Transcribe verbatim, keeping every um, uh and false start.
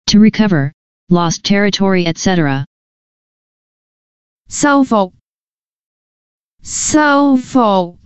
To recover, lost territory et cetera. 收復，收復。